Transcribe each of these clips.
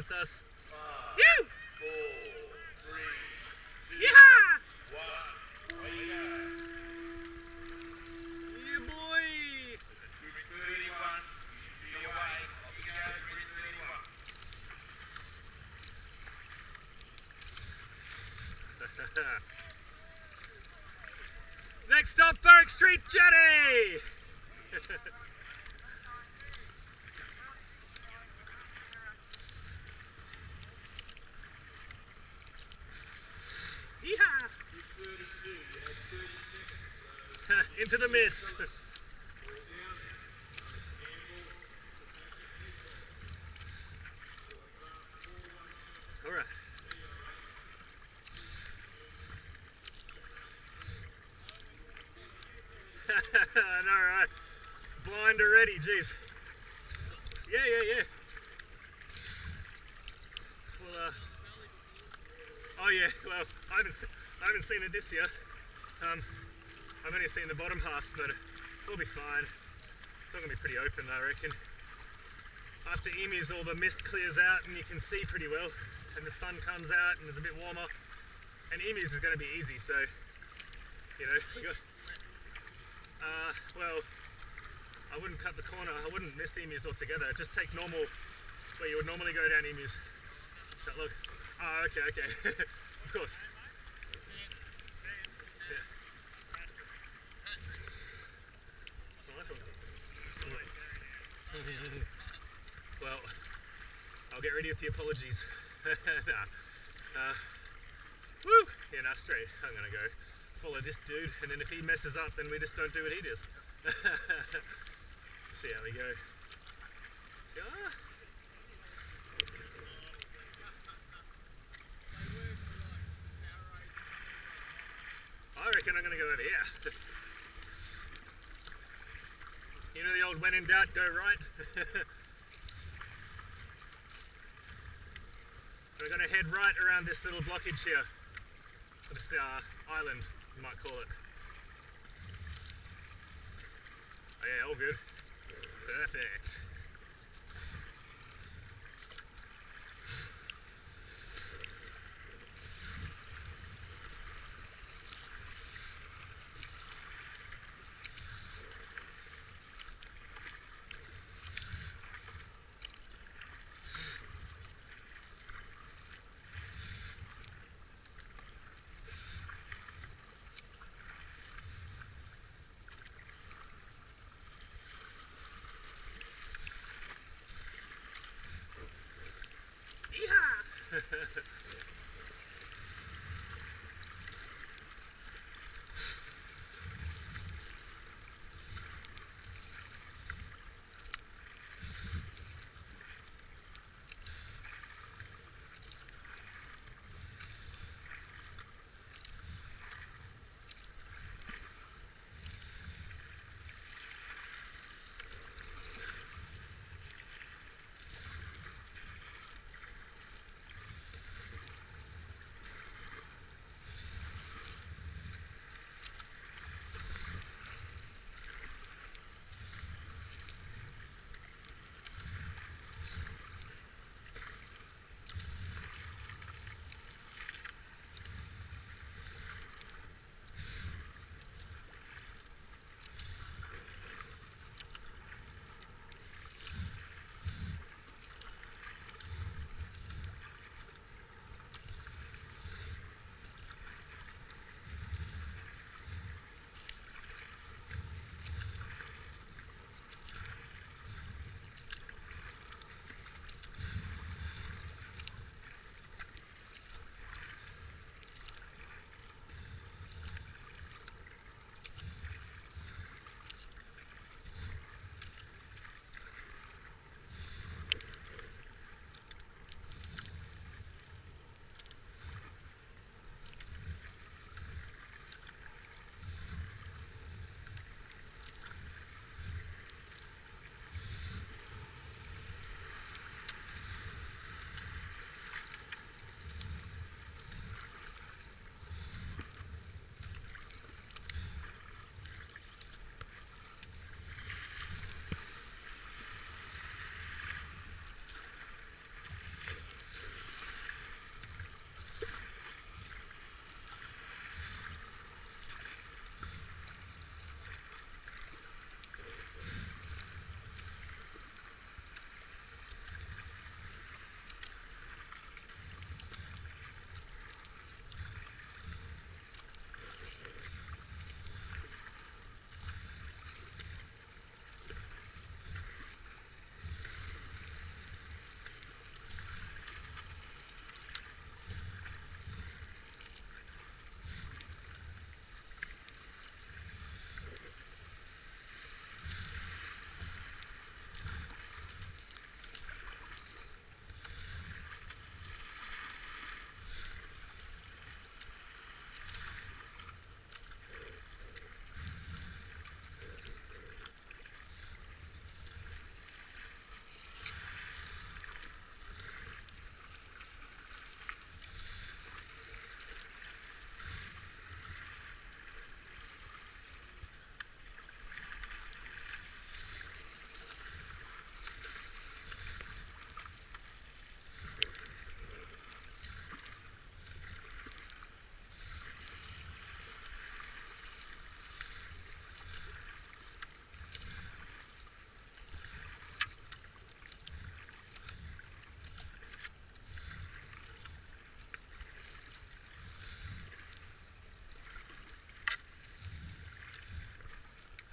chance us. 5, You! 4, 3, 2, Yeah! 1. Away you go. Yeah, boy! Moving 31. Be away. Off you go. Bridge 31. Next stop, Berwick Street Jetty! Yeehaw! 32, you had 30 seconds. Into the miss. All right. I know, right? Blind already, jeez. Yeah. Well, oh yeah, well, I haven't seen it this year. I've only seen the bottom half, but we'll be fine. It's all gonna be pretty open, I reckon. After emus, all the mist clears out and you can see pretty well, and the sun comes out and it's a bit warmer. And emus is gonna be easy, so you know. We got, well, I wouldn't cut the corner. I wouldn't miss emus altogether. Just take normal, where you would normally go down emus. But look. Oh, okay. Of course. Yeah. Well, I'll get ready with the apologies. Nah. Woo! Yeah, nah, straight. I'm gonna go follow this dude, and then if he messes up, then we just don't do what he does. See how we go. Yeah. I reckon I'm gonna go over here. You know the old when in doubt, go right? We're gonna head right around this little blockage here. This island, you might call it. Oh yeah, all good. Perfect.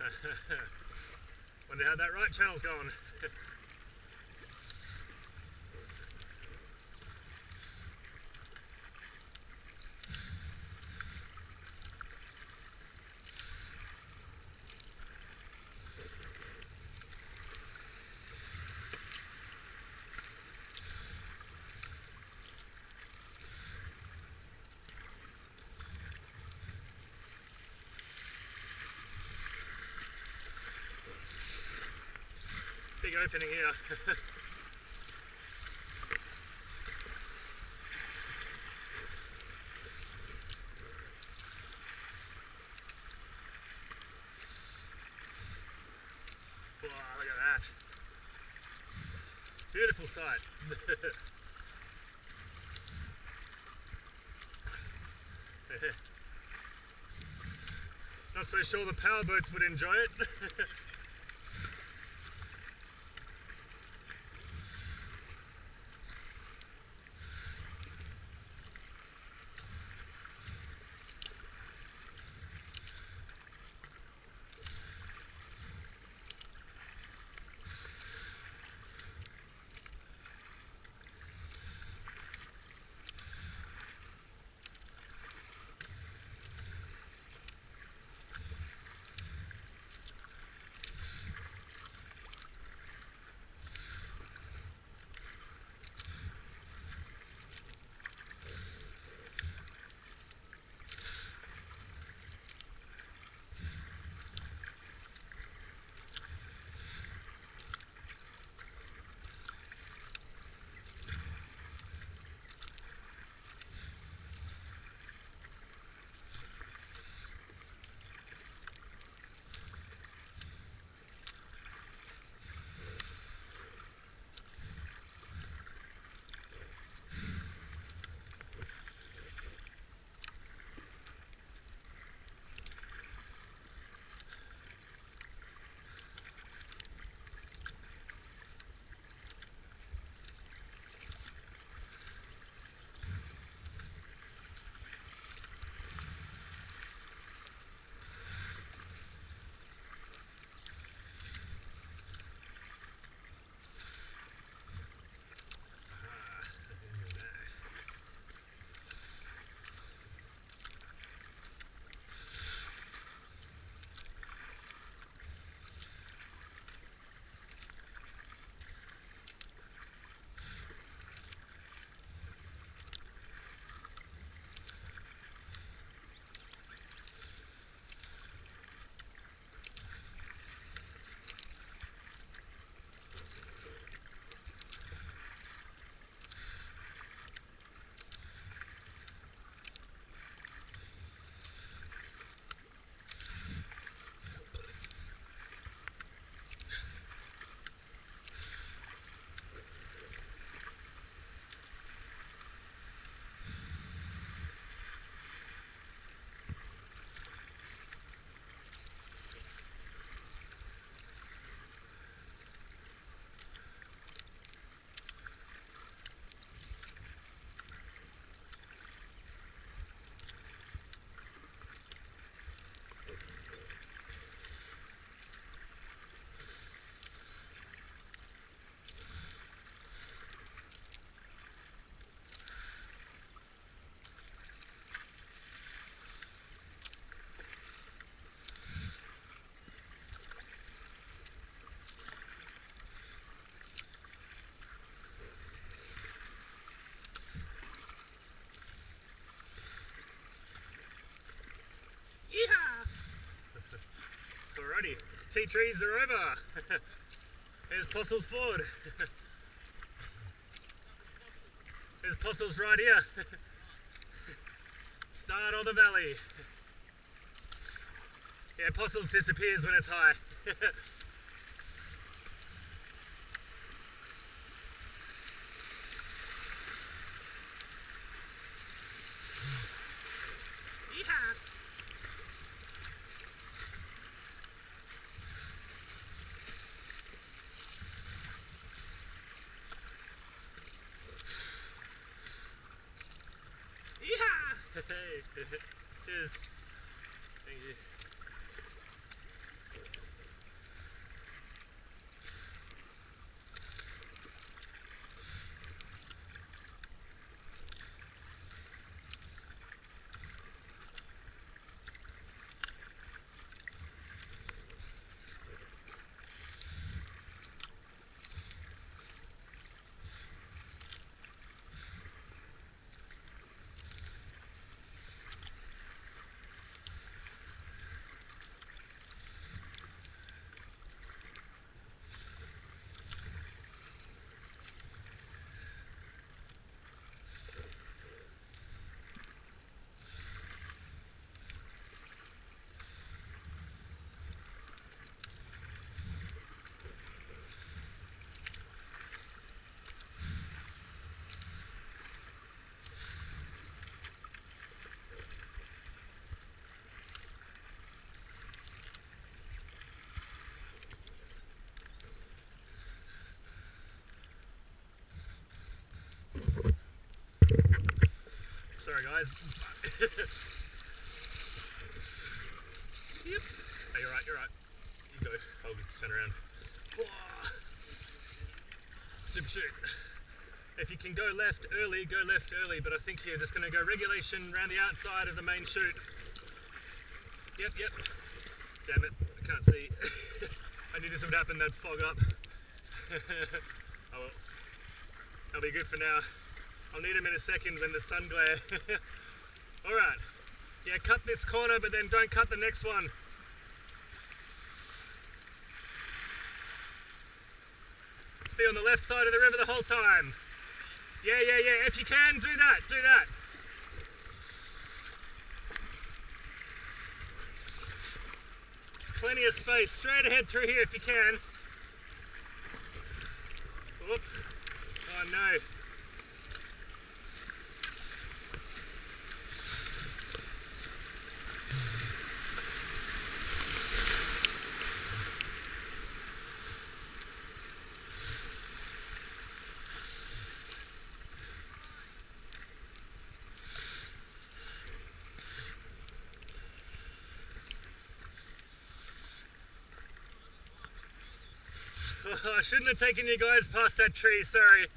Wonder how that right channel's going. Big opening here. Wow, look at that. Beautiful sight. Not so sure the powerboats would enjoy it. Alrighty, TiTrees are over. There's Postles Ford. There's Postles right here. Start of the valley. Yeah, Postles disappears when it's high. Cheers. Thank you. Sorry guys. Yep. Hey, you're right, you're right. You go. I'll just turn around. Superchute. If you can go left early, but I think you're just going to go regulation around the outside of the main chute. Yep. Damn it, I can't see. I knew this would happen, they'd fog up. Oh well. That'll be good for now. I'll need them in a second when the sun glare. Alright. Yeah, cut this corner, but then don't cut the next one. Just be on the left side of the river the whole time. Yeah. If you can, do that. There's plenty of space. Straight ahead through here if you can. Whoop. Oh no. I shouldn't have taken you guys past that tree, sorry.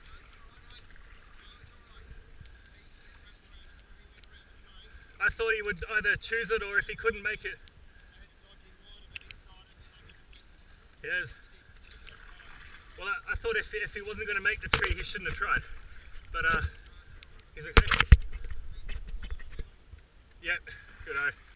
I thought he would either choose it or if he couldn't make it. Yes. Well, I thought if he wasn't going to make the tree, he shouldn't have tried. But, he's okay. Yep, good eye.